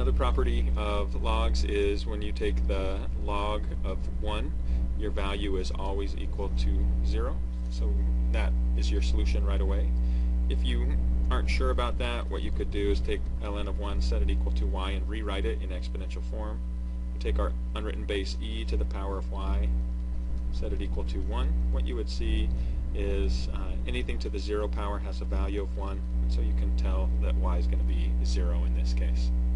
Another property of logs is when you take the log of 1, your value is always equal to 0. So that is your solution right away. If you aren't sure about that, what you could do is take ln of 1, set it equal to y, and rewrite it in exponential form. Take our unwritten base e to the power of y, set it equal to 1. What you would see is anything to the 0 power has a value of 1, so you can tell that y is going to be 0 in this case.